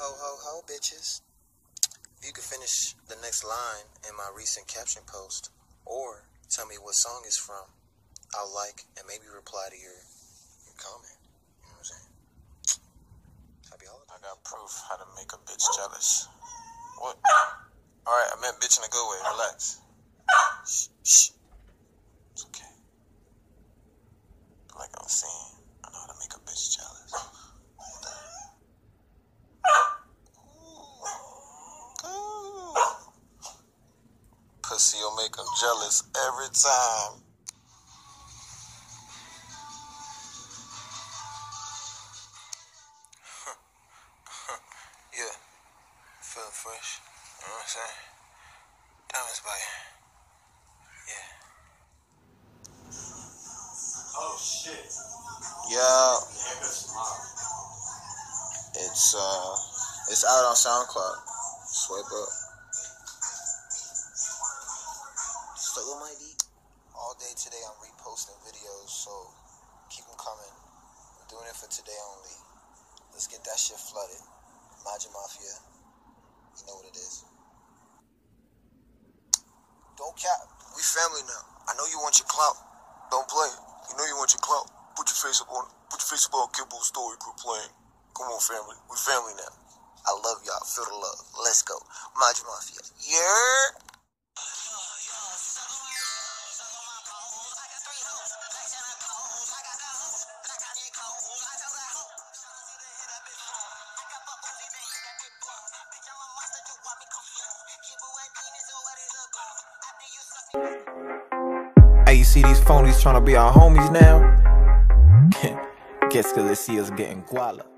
Ho, ho, ho, bitches. If you could finish the next line in my recent caption post, or tell me what song it's from, I'll like and maybe reply to your comment. You know what I'm saying? Happy holiday. I got proof how to make a bitch jealous. What? Alright, I meant bitch in a good way. Relax. Shh. It's okay. Like I was saying, I know how to make a bitch jealous. Pussy will make them jealous every time. Yeah, feeling fresh. You know what I'm saying? Diamonds by yeah. Oh shit. Yeah. It's out on SoundCloud. Swipe up. Struggle my deep. All day today I'm reposting videos, so keep them coming. I'm doing it for today only. Let's get that shit flooded. Majin Mafia. You know what it is. Don't cap. We family now. I know you want your clout. Don't play. You know you want your clout. Put your face up on Kibble's story group playing. Come on, family. We family now. I love y'all. Feel the love. Let's go. Majin Mafia. Yeah. Hey, you see these phonies trying to be our homies now? Guess cause they see us getting guala.